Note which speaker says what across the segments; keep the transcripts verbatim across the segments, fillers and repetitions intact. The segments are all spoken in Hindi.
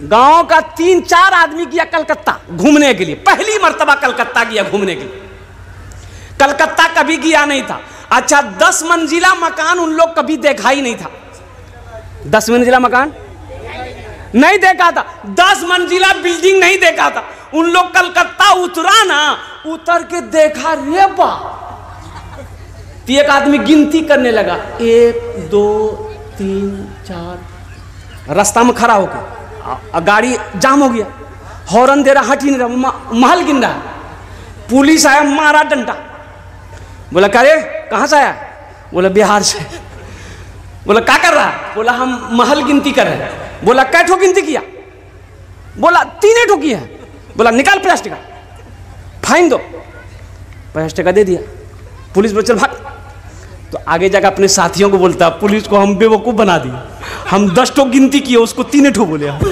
Speaker 1: गांव का तीन चार आदमी गया कलकत्ता घूमने के लिए, पहली मर्तबा कलकत्ता गया घूमने के लिए। कलकत्ता कभी गया नहीं था। अच्छा, दस मंजिला मकान उन लोग कभी देखा ही नहीं था। दस मंजिला मकान नहीं देखा था, दस मंजिला बिल्डिंग नहीं देखा था। उन लोग कलकत्ता उतरा ना, उतर के देखा, रे बा, तो एक आदमी गिनती करने लगा, एक दो तीन चार, रास्ता में खड़ा होकर गाड़ी जाम हो गया, हॉर्न दे रहा, हट ही नहीं रहा, महल गिन रहा। पुलिस आया, मारा डंडा, बोला करे कहाँ से आया? बोला बिहार से। बोला क्या कर रहा है? बोला हम महल गिनती कर रहे हैं। बोला कै ठो गिनती किया? बोला तीन ठो किया है। बोला निकाल पचास टका, फाइन दो। पचास टका दे दिया। पुलिस बोल चल भाग। तो आगे जाकर अपने साथियों को बोलता, पुलिस को हम बेवकूफ बना दिए, हम दस ठो गिनती किए, उसको तीन ठो बोले हम।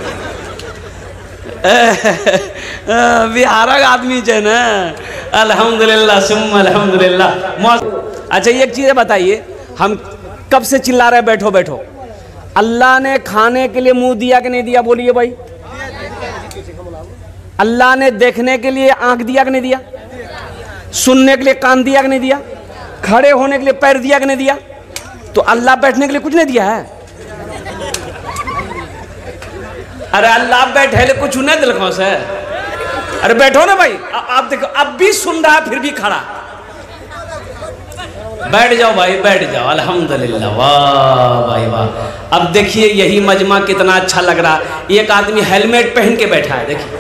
Speaker 1: बिहार का आदमी है ना, अल्हम्दुलिल्लाह सुम्मा अल्हम्दुलिल्लाह। अच्छा एक चीज़ बताइए, हम कब से चिल्ला रहे बैठो बैठो? अल्लाह ने खाने के लिए मुंह दिया कि नहीं दिया? बोलिए भाई। अल्लाह ने देखने के लिए आंख दिया कि नहीं दिया? सुनने के लिए कान दिया कि नहीं दिया? खड़े होने के लिए पैर दिया कि नहीं दिया? तो अल्लाह बैठने के लिए कुछ नहीं दिया है? अरे अल्लाह बैठे ले कुछ नहीं दिल से। अरे बैठो ना भाई। आप देखो अब भी सुन रहा है फिर भी खड़ा। बैठ जाओ भाई, बैठ जाओ। अल्हम्दुलिल्लाह, वाह भाई वाह। अब देखिए यही मजमा कितना अच्छा लग रहा। एक आदमी हेलमेट पहन के बैठा है, देखिए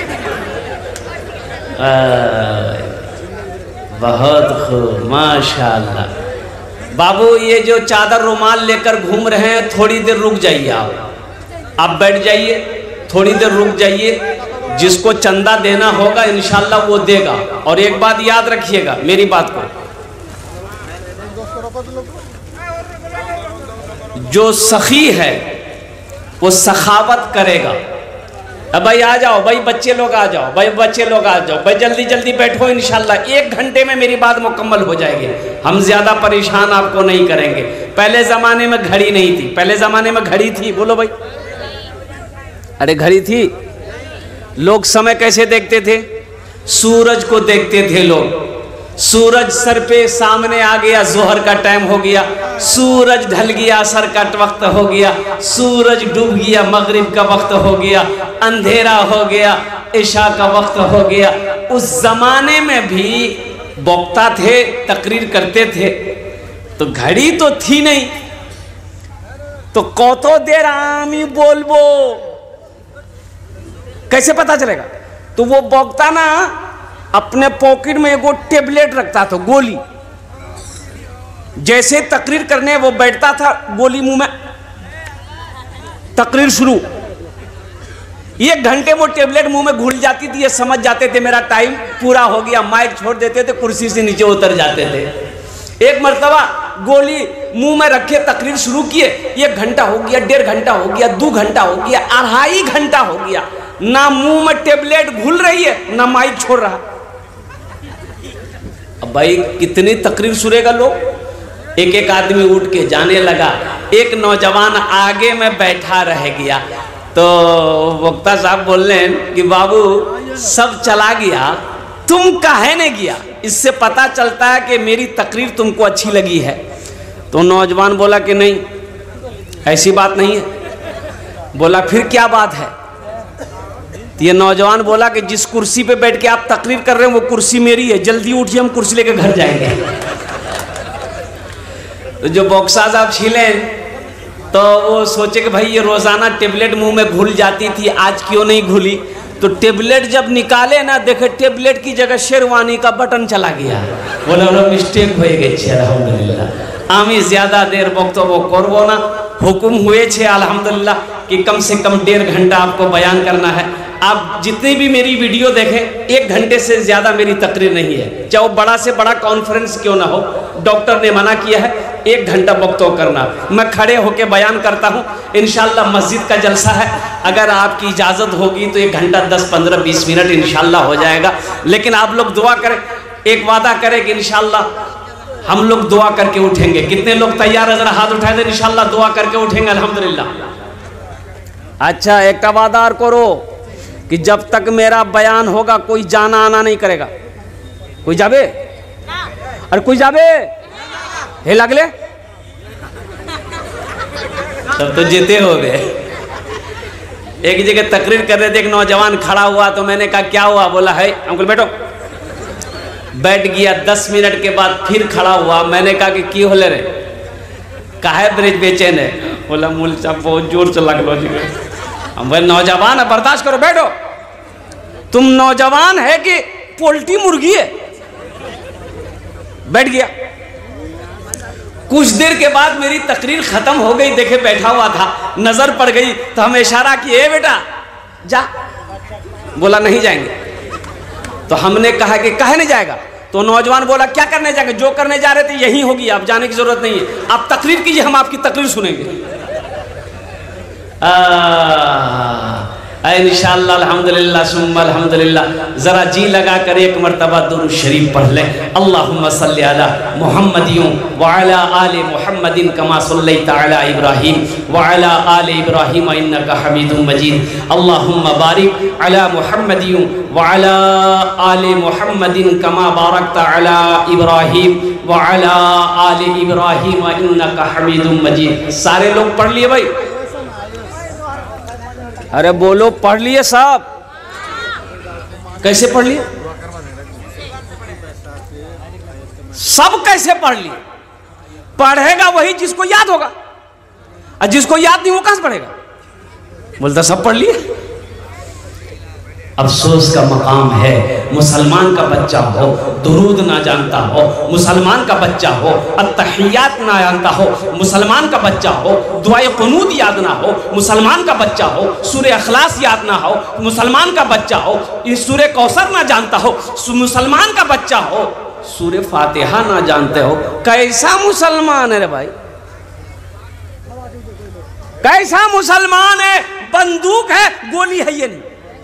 Speaker 1: बहुत खूब, माशाअल्लाह। बाबू ये जो चादर रुमाल लेकर घूम रहे हैं, थोड़ी देर रुक जाइए। आप आप बैठ जाइए, थोड़ी देर रुक जाइए। जिसको चंदा देना होगा इंशाल्लाह वो देगा। और एक बात याद रखिएगा मेरी बात को, जो सखी है वो सखावत करेगा। अब भाई आ जाओ भाई, बच्चे लोग आ जाओ भाई, बच्चे लोग आ जाओ भाई, जल्दी जल्दी बैठो। इंशाल्लाह एक घंटे में मेरी बात मुकम्मल हो जाएगी। हम ज्यादा परेशान आपको नहीं करेंगे। पहले जमाने में घड़ी नहीं थी, पहले जमाने में घड़ी थी, बोलो भाई। अरे घड़ी थी, लोग समय कैसे देखते थे? सूरज को देखते थे लोग। सूरज सर पे सामने आ गया, जोहर का टाइम हो गया। सूरज ढल गया, असर का वक्त हो गया। सूरज डूब गया, मगरिब का वक्त हो गया। अंधेरा हो गया, इशा का वक्त हो गया। उस जमाने में भी वक्ता थे, तकरीर करते थे। तो घड़ी तो थी नहीं, तो कौतो देर आमी बोलबो कैसे पता चलेगा? तो वो वक्ता ना अपने पॉकेट में एगो टेबलेट रखता था, गोली। जैसे तकरीर करने वो बैठता था, गोली मुंह में, तकरीर शुरू। एक घंटे वो टेबलेट मुंह में घुल जाती थी, ये समझ जाते थे मेरा टाइम पूरा हो गया, माइक छोड़ देते थे, कुर्सी से नीचे उतर जाते थे। एक मर्तबा गोली मुंह में रखे तकरीर शुरू किए, एक घंटा हो गया, डेढ़ घंटा हो गया, दो घंटा हो गया, अढ़ाई घंटा हो गया, ना मुंह में टेबलेट घुल रही है ना माइक छोड़ रहा। अब भाई कितनी तकरीर सुनेगा लोग? एक एक आदमी उठ के जाने लगा। एक नौजवान आगे में बैठा रह गया। तो वक्ता साहब बोल रहे हैं कि बाबू सब चला गया, तुम काहे नहीं गया? इससे पता चलता है कि मेरी तकरीर तुमको अच्छी लगी है। तो नौजवान बोला कि नहीं, ऐसी बात नहीं है। बोला फिर क्या बात है? तो ये नौजवान बोला कि जिस कुर्सी पे बैठ के आप तकरीर कर रहे हैं वो कुर्सी मेरी है, जल्दी उठिए, हम कुर्सी लेके घर जाएंगे। तो जो बॉक्सा साहब छिले तो वो सोचे कि भाई ये रोजाना टेबलेट मुंह में घुल जाती थी, आज क्यों नहीं घुली? तो टेबलेट जब निकाले ना, देखे टेबलेट की जगह शेरवानी का बटन चला गया। बोले बोलो मिस्टेक हो गई छे, अल्हम्दुलिल्लाह। आमी ज्यादा देर वक्तव्य करबो ना, हुकुम हुए छे अल्हम्दुलिल्लाह कि कम से कम डेढ़ घंटा आपको बयान करना है। आप जितनी भी मेरी वीडियो देखें, एक घंटे से ज़्यादा मेरी तकरीर नहीं है, चाहे वो बड़ा से बड़ा कॉन्फ्रेंस क्यों ना हो। डॉक्टर ने मना किया है एक घंटा वक्तव्य करना। मैं खड़े होकर बयान करता हूँ। इंशाल्लाह मस्जिद का जलसा है, अगर आपकी इजाज़त होगी तो एक घंटा दस पंद्रह बीस मिनट इंशाल्लाह हो जाएगा। लेकिन आप लोग दुआ करें, एक वादा करें कि इंशाल्लाह हम लोग दुआ करके उठेंगे। कितने लोग तैयार है? जरा हाथ उठाए दें। इंशाल्लाह दुआ करके उठेंगे। अल्हम्दुलिल्लाह अच्छा एक वादा और करो कि जब तक मेरा बयान होगा कोई जाना आना नहीं करेगा। कोई जाबे और कोई जाबे हे लगले तब तो जीते हो गए। एक जगह तकरीर कर रहे थे, एक नौजवान खड़ा हुआ तो मैंने कहा क्या हुआ? बोला है अंकुल बैठो। बैठ गया। दस मिनट के बाद फिर खड़ा हुआ। मैंने कहा कि की होले रे? काहे ब्रिज बेचैन है? बोला मूल साहब बहुत जोर से लग लो जी। हम बोले नौजवान है, बर्दाश्त करो, बैठो। तुम नौजवान है कि पोल्ट्री मुर्गी है? बैठ गया। कुछ देर के बाद मेरी तकरीर खत्म हो गई। देखे बैठा हुआ था, नजर पड़ गई तो हम इशारा किए, ए बेटा जा। बोला नहीं जाएंगे। तो हमने कहा कि काहे नहीं जाएगा? तो नौजवान बोला क्या करने जाएंगे? जो करने जा रहे थे यही होगी, आप जाने की जरूरत नहीं है। आप तकरीर कीजिए, हम आपकी तकरीर सुनेंगे। इंशाअल्लाह अल्हम्दुलिल्लाह सुम्मा अल्हम्दुलिल्लाह। जरा जी लगा कर एक मरतबा दुरूद शरीफ पढ़ ले। अल्लाहुम्मा सल्ली अला मुहम्मदियों व अला आले मुहम्मदिन कमा सल्लैता अला इब्राहीम व अला आले इब्राहीम इन्नका हमीदुम मजीद। अल्लाहुम्मा बारिक अला मुहम्मदियों व अला आले मुहम्मदिन कमा बारकता अला इब्राहीम व अला आले इब्राहीम इन्नका हमीदुम मजीद। सारे लोग पढ़ लिए भाई? अरे बोलो पढ़ लिए सब? कैसे पढ़ लिए? सब कैसे पढ़ लिए? पढ़ेगा वही जिसको याद होगा, और जिसको याद नहीं वो कहां से पढ़ेगा? बोलता सब पढ़ लिए। अफसोस का मकाम है मुसलमान का बच्चा हो दुरूद ना जानता हो, मुसलमान का बच्चा हो अत्तहियात ना जानता हो, मुसलमान का बच्चा हो दुआए कुनूत याद ना हो, मुसलमान का बच्चा हो सूरे अखलास याद ना हो, मुसलमान का बच्चा हो इस सूरे कौसर ना जानता हो, मुसलमान का बच्चा हो सूरे फातिहा ना जानते हो। कैसा मुसलमान है रे भाई? कैसा मुसलमान है? बंदूक है, गोली है ये नहीं।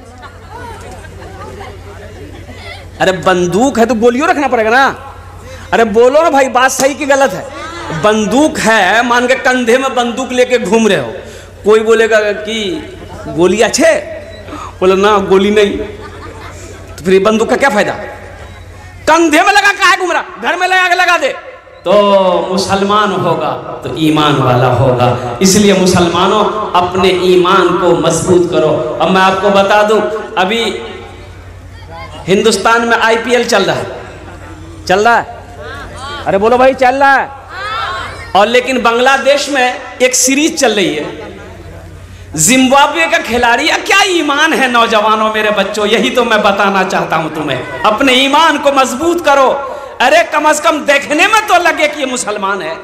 Speaker 1: अरे बंदूक है तो गोलियों रखना पड़ेगा ना। अरे बोलो ना भाई, बात सही कि गलत है? बंदूक है, मान के कंधे में बंदूक लेके घूम रहे हो, कोई बोलेगा कि गोली अच्छे, बोले ना गोली नहीं, तो फिर बंदूक का क्या फायदा? कंधे में लगा काहे घूम रहा? घर में लगा के लगा दे। तो मुसलमान होगा तो ईमान वाला होगा। इसलिए मुसलमानों अपने ईमान को मजबूत करो। अब मैं आपको बता दूं, अभी हिंदुस्तान में आईपीएल चल रहा है, चल रहा है? अरे बोलो भाई चल रहा है। और लेकिन बांग्लादेश में एक सीरीज चल रही है, जिम्बाब्वे का खिलाड़ी। क्या ईमान है नौजवानों, मेरे बच्चों, यही तो मैं बताना चाहता हूं तुम्हें। अपने ईमान को मजबूत करो। अरे कम से कम देखने में तो लगे कि ये मुसलमान है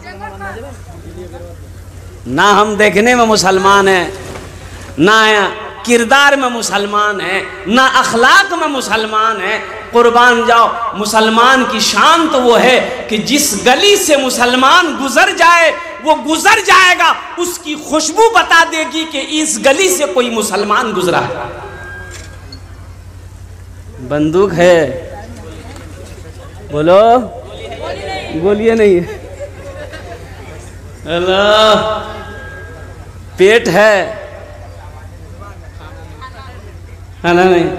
Speaker 1: ना। हम देखने में मुसलमान है ना, किरदार में मुसलमान है ना, अखलाक में मुसलमान है। कुर्बान जाओ, मुसलमान की शान तो वो है कि जिस गली से मुसलमान गुजर जाए वो गुजर जाएगा, उसकी खुशबू बता देगी कि इस गली से कोई मुसलमान गुजरा है। बंदूक है, बोलो गोलियां नहीं है। अल्लाह, पेट है, है ना? नहीं।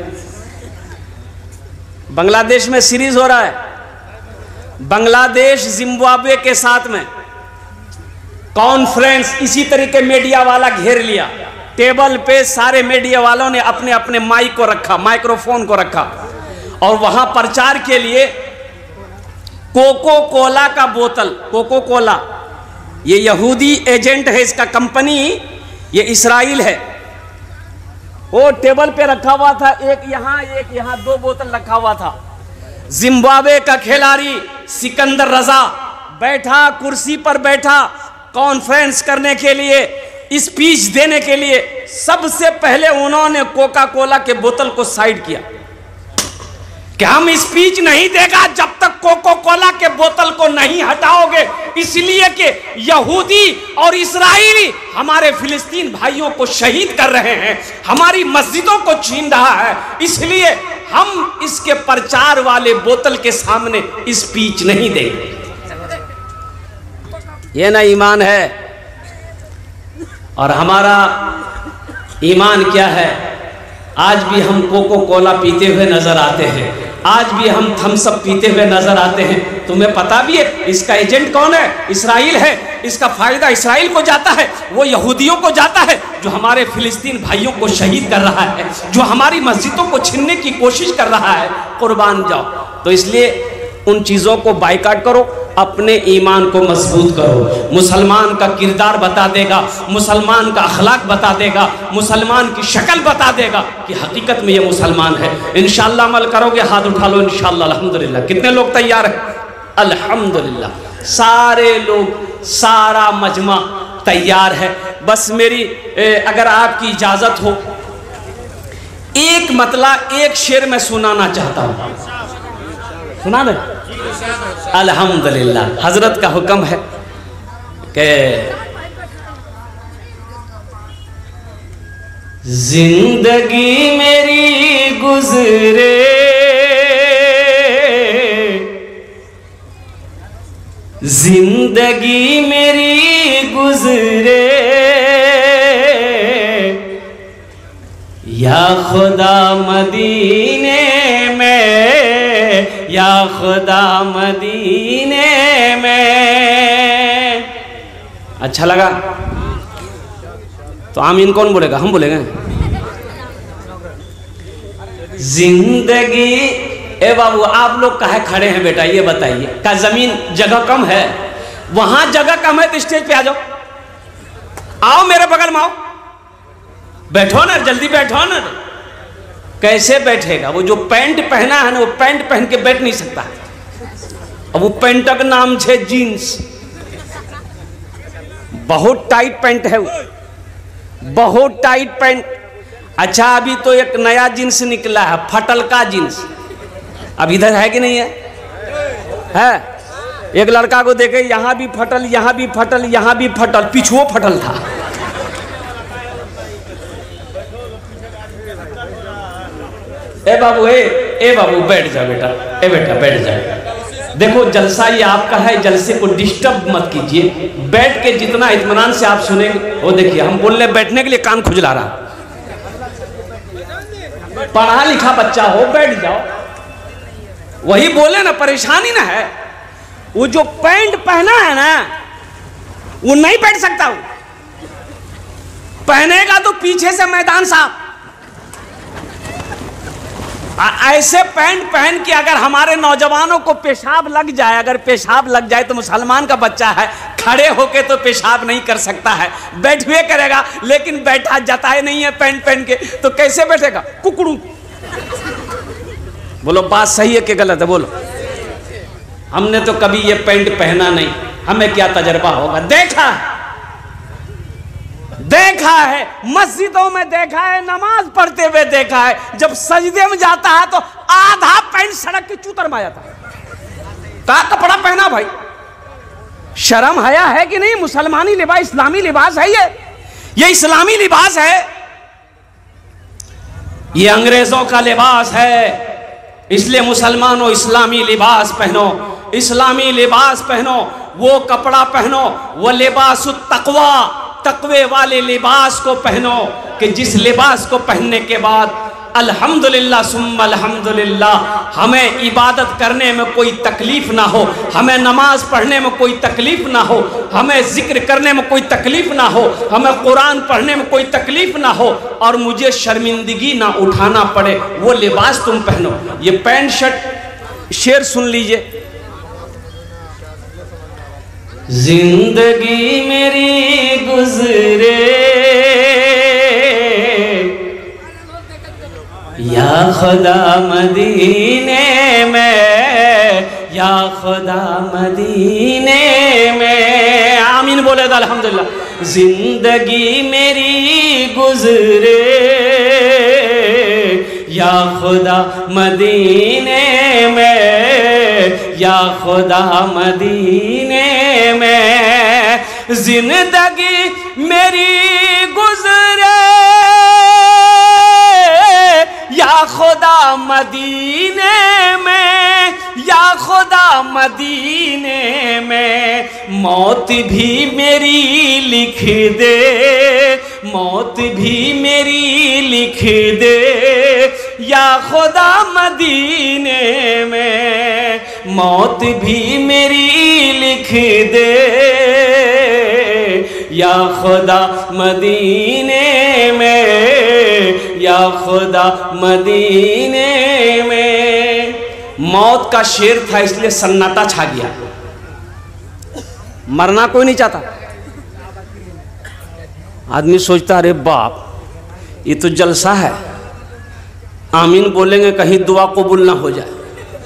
Speaker 1: बांग्लादेश में सीरीज हो रहा है, बांग्लादेश जिम्बाब्वे के साथ में कॉन्फ्रेंस। इसी तरीके मीडिया वाला घेर लिया, टेबल पे सारे मीडिया वालों ने अपने अपने माइक को रखा, माइक्रोफोन को रखा, और वहां प्रचार के लिए कोको कोला का बोतल, कोको कोला ये यहूदी एजेंट है, इसका कंपनी ये इस्राइल है, वो टेबल पे रखा हुआ था। एक यहां एक यहां, दो बोतल रखा हुआ था। जिम्बाब्वे का खिलाड़ी सिकंदर रजा बैठा, कुर्सी पर बैठा, कॉन्फ्रेंस करने के लिए, स्पीच देने के लिए। सबसे पहले उन्होंने कोका कोला के बोतल को साइड किया कि हम स्पीच नहीं देगा जब तक कोको कोला के बोतल को नहीं हटाओगे, इसलिए कि यहूदी और इस्राएली हमारे फिलिस्तीन भाइयों को शहीद कर रहे हैं, हमारी मस्जिदों को छीन रहा है, इसलिए हम इसके प्रचार वाले बोतल के सामने स्पीच नहीं देंगे। ये ना ईमान है। और हमारा ईमान क्या है? आज भी हम कोको कोला पीते हुए नजर आते हैं, आज भी हम थम्स अप पीते हुए नजर आते हैं। तुम्हें पता भी है इसका एजेंट कौन है? इस्राइल है। इसका फायदा इस्राइल को जाता है, वो यहूदियों को जाता है जो हमारे फिलिस्तीन भाइयों को शहीद कर रहा है, जो हमारी मस्जिदों को छीनने की कोशिश कर रहा है। कुर्बान जाओ। तो इसलिए उन चीज़ों को बाइकाट करो, अपने ईमान को मजबूत करो। मुसलमान का किरदार बता देगा, मुसलमान का अखलाक बता देगा, मुसलमान की शक्ल बता देगा कि हकीकत में ये मुसलमान है। इंशाअल्लाह अमल करोगे, हाथ उठा लो इंशाअल्लाह। अल्हम्दुलिल्लाह। कितने लोग तैयार हैं? अल्हम्दुलिल्लाह सारे लोग, सारा मजमा तैयार है। बस मेरी ए, अगर आपकी इजाज़त हो, एक मतला एक शेर में सुनाना चाहता हूँ। सुना दे? अल्हम्दुलिल्लाह। हजरत का हुक्म है कि जिंदगी मेरी गुजरे, जिंदगी मेरी गुजरे, या खुदा मदीने में, या खुदा मदीने में। अच्छा लगा तो आमीन कौन बोलेगा? हम बोलेंगे। जिंदगी, ए बाबू आप लोग काहे खड़े हैं बेटा, ये बताइए। का जमीन जगह कम है? वहां जगह कम है तो स्टेज पे आ जाओ, आओ मेरे बगल में आओ, बैठो ना, जल्दी बैठो ना। कैसे बैठेगा? वो जो पैंट पहना है ना, वो पैंट पहन के बैठ नहीं सकता। अब वो पैंट का नाम है जीन्स, बहुत टाइट पैंट है वो, बहुत टाइट पैंट। अच्छा अभी तो एक नया जीन्स निकला है, फटल का जीन्स। अब इधर है कि नहीं है? है। एक लड़का को देखे, यहां भी फटल, यहां भी फटल, यहां भी फटल, पिछुओ फटल था। ए बाबू, ए ए बाबू बैठ जा बेटा, ए बेटा बैठ जा। देखो जलसा ये आपका है, जलसे को डिस्टर्ब मत कीजिए। बैठ के जितना इत्मीनान से आप सुनेंगे, वो देखिए हम बोल रहे बैठने के लिए कान खुजला रहा। पढ़ा लिखा बच्चा हो, बैठ जाओ। वही बोले ना, परेशानी ना है। वो जो पैंट पहना है ना, वो नहीं बैठ सकता। वो पहनेगा तो पीछे से मैदान साफ। ऐसे पैंट पहन के अगर हमारे नौजवानों को पेशाब लग जाए, अगर पेशाब लग जाए तो मुसलमान का बच्चा है, खड़े होके तो पेशाब नहीं कर सकता है, बैठ हुए करेगा। लेकिन बैठा जाता है नहीं है पैंट पहन के, तो कैसे बैठेगा? कुकड़ू। बोलो बात सही है कि गलत है? बोलो। हमने तो कभी ये पैंट पहना नहीं, हमें क्या तजर्बा होगा? देखा है, देखा है, मस्जिदों में देखा है, नमाज पढ़ते हुए देखा है। जब सजदे में जाता है तो आधा पैंट सड़क की चूतर में आ जाता है। का कपड़ा पहना भाई? शर्म हया है कि नहीं? मुसलमानी लिबास, इस्लामी लिबास है ये, ये इस्लामी लिबास है, ये अंग्रेजों का लिबास है। इसलिए मुसलमानों इस्लामी लिबास पहनो, इस्लामी लिबास पहनो, वो कपड़ा पहनो, वो लिबास तकवा, तकवे वाले लिबास को पहनो कि जिस लिबास को पहनने के बाद अल्हम्दुलिल्लाह सुम्मा अल्हम्दुलिल्लाह हमें इबादत करने में कोई तकलीफ ना हो, हमें नमाज पढ़ने में कोई तकलीफ ना हो, हमें जिक्र करने में कोई तकलीफ ना हो, हमें कुरान पढ़ने में कोई तकलीफ ना हो, और मुझे शर्मिंदगी ना उठाना पड़े। वो लिबास तुम पहनो। ये पैंट शर्ट, शेर सुन लीजिए। जिंदगी मेरी गुजरे, या खुदा मदीने में, या खुदा मदीने में। आमीन बोले तो अल्हम्दुलिल्लाह। जिंदगी मेरी गुजरे, या खुदा मदीने में, या खुदा मदीने में। जिंदगी मेरी गुजरे, या खुदा मदीने में, या खुदा मदीने में। मौत भी मेरी लिख दे, मौत भी मेरी लिख दे या खुदा मदीने में, मौत भी मेरी लिख दे या खुदा मदीने में, या खुदा मदीने में। मौत का शेर था इसलिए सन्नाटा छा गया, मरना कोई नहीं चाहता। आदमी सोचता अरे बाप ये तो जलसा है, आमीन बोलेंगे कहीं दुआ कबूल ना हो जाए।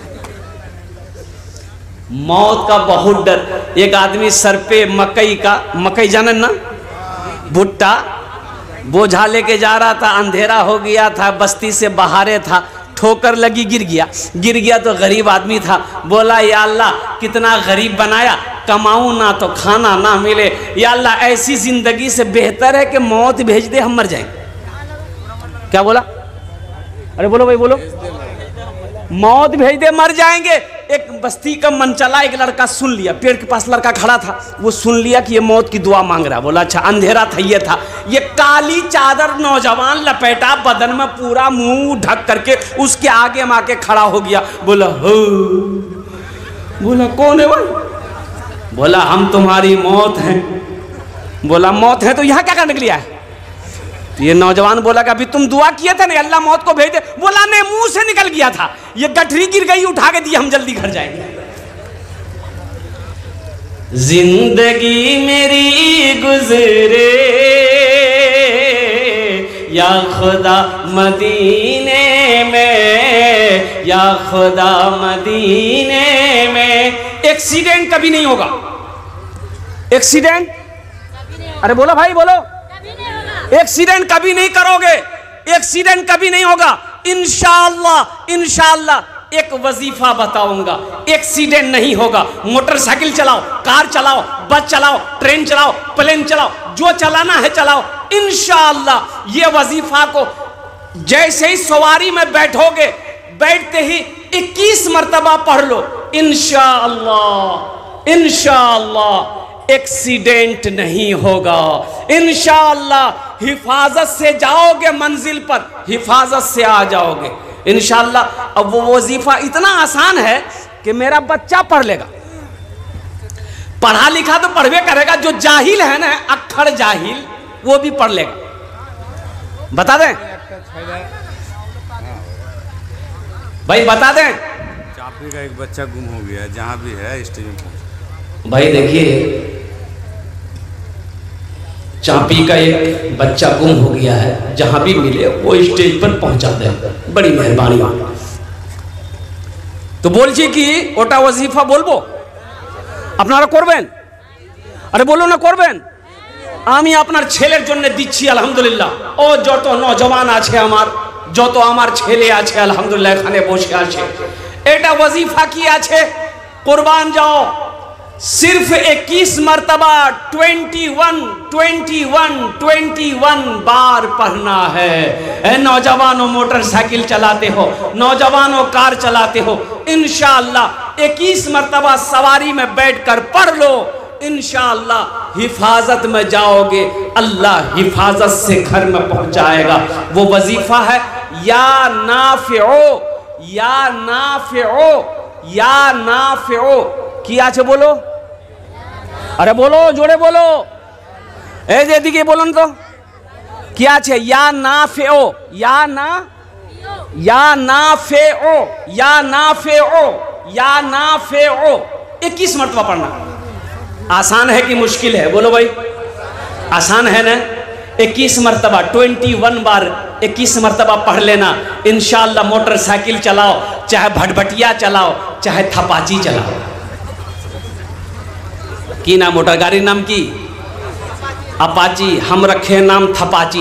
Speaker 1: मौत का बहुत डर। एक आदमी सर पे मकई का, मकई जाने ना, भुट्टा बोझा लेके जा रहा था, अंधेरा हो गया था, बस्ती से बाहरे था, ठोकर लगी गिर गया। गिर गया तो गरीब आदमी था, बोला या अल्लाह कितना गरीब बनाया, कमाऊं ना तो खाना ना मिले, या अल्लाह ऐसी जिंदगी से बेहतर है कि मौत भेज दे हम मर जाएंगे। क्या बोला? अरे बोलो भाई बोलो। मौत भेज दे मर जाएंगे। एक बस्ती का मनचला एक लड़का सुन लिया, पेड़ के पास लड़का खड़ा था, वो सुन लिया कि ये मौत की दुआ मांग रहा। बोला अच्छा, अंधेरा था, ये था, ये काली चादर नौजवान लपेटा बदन में पूरा मुंह ढक करके उसके आगे में आके खड़ा हो गया। बोला हो, बोला कौन है भाई? बोला हम तुम्हारी मौत हैं। बोला मौत है तो यहाँ क्या करने के लिए है? ये नौजवान बोला कि अभी तुम दुआ किए थे ना अल्लाह मौत को भेज दे। बोला नहीं, मुंह से निकल गया था, ये गठरी गिर गई, उठा के दी, हम जल्दी घर जाएंगे। जिंदगी मेरी गुजरे या खुदा मदीने में, या खुदा मदीने में। एक्सीडेंट कभी नहीं होगा। एक्सीडेंट, अरे बोलो भाई बोलो। एक्सीडेंट कभी नहीं करोगे, एक्सीडेंट कभी नहीं होगा। इंशाअल्लाह इंशाअल्लाह एक वजीफा बताऊंगा, एक्सीडेंट नहीं होगा। मोटरसाइकिल चलाओ, कार चलाओ, बस चलाओ, ट्रेन चलाओ, प्लेन चलाओ, जो चलाना है चलाओ। इंशाअल्लाह ये वजीफा को जैसे ही सवारी में बैठोगे, बैठते ही इक्कीस मरतबा पढ़ लो। इंशाअल्लाह इंशाअल्लाह एक्सीडेंट नहीं होगा। इंशाअल्लाह हिफाजत से जाओगे मंजिल पर, हिफाजत से आ जाओगे इंशाअल्लाह। अब वो वजीफा इतना आसान है कि मेरा बच्चा पढ़ लेगा, पढ़ा लिखा तो पढ़वे करेगा। जो जाहिल है ना, अक्खर जाहिल, वो भी पढ़ लेगा। बता दें भाई, बता दें।
Speaker 2: चापी का एक बच्चा गुम हो गया, जहां भी है स्टेज में पहुंचा।
Speaker 1: भाई देखिए, चापी का एक बच्चा गुम हो गया है, जहां भी मिले वो स्टेज पर पहुंचा दे, बड़ी मेहरबानी। तो बोलছি কি ওটা ওয়াজিফা বলবো, আপনারা করবেন? আরে বলো না করবেন। আমি আপনার ছেলের জন্য দিচ্ছি আলহামদুলিল্লাহ। ও যত নওজওয়ান আছে আমার, যত আমার ছেলে আছে আলহামদুলিল্লাহ এখানে বসে আছে, এটা ওয়াজিফা কি আছে, কুরবান যাও। सिर्फ इक्कीस मरतबा इक्कीस इक्कीस इक्कीस बार पढ़ना है। ए नौजवानों मोटरसाइकिल चलाते हो, नौजवानों कार चलाते हो, इंशाअल्लाह इक्कीस मरतबा सवारी में बैठकर पढ़ लो। इंशाअल्लाह हिफाजत में जाओगे, अल्लाह हिफाजत से घर में पहुंचाएगा। वो वजीफा है या नाफिओ, या नाफिओ, या नाफिओ। किया छे बोलो, अरे बोलो जोड़े बोलो। ए दिखे बोलो तो क्या छे? या नाफिओ, या ना, या नाफिओ, या नाफिओ, या नाफिओ। इक्कीस मरतबा पढ़ना। आसान है कि मुश्किल है? बोलो भाई, आसान है ना। इक्कीस मरतबा इक्कीस बार इक्कीस मरतबा पढ़ लेना। इंशाअल्लाह मोटरसाइकिल चलाओ, चाहे भटभटिया चलाओ, चाहे थपाची चलाओ। की नाम मोटर गाड़ी नाम की? अपाची। हम रखे नाम थपाची।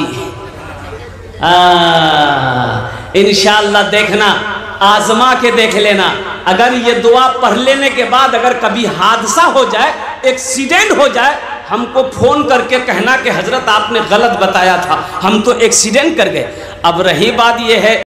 Speaker 1: इंशाअल्लाह देखना, आजमा के देख लेना। अगर ये दुआ पढ़ लेने के बाद अगर कभी हादसा हो जाए, एक्सीडेंट हो जाए, हमको फोन करके कहना कि हजरत आपने गलत बताया था, हम तो एक्सीडेंट कर गए। अब रही बात ये है